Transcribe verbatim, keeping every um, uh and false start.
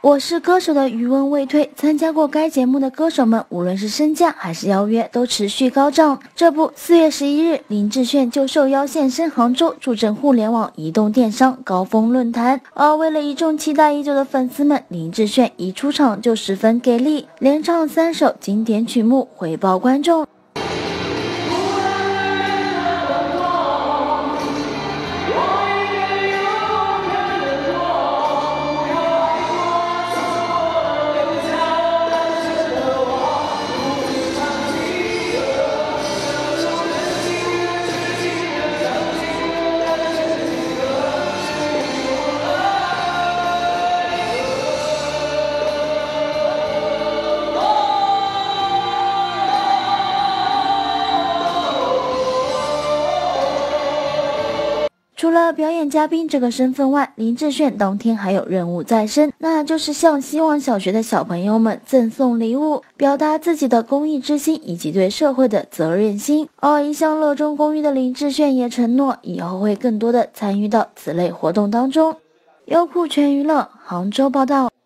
我是歌手的余文未退，参加过该节目的歌手们，无论是身价还是邀约，都持续高涨。这不，四月十一日，林志炫就受邀现身杭州，助阵互联网移动电商高峰论坛。而为了一众期待已久的粉丝们，林志炫一出场就十分给力，连唱三首经典曲目回报观众。除了表演嘉宾这个身份外，林志炫当天还有任务在身，那就是向希望小学的小朋友们赠送礼物，表达自己的公益之心以及对社会的责任心。而一向乐衷公益的林志炫也承诺，以后会更多的参与到此类活动当中。优酷全娱乐杭州报道。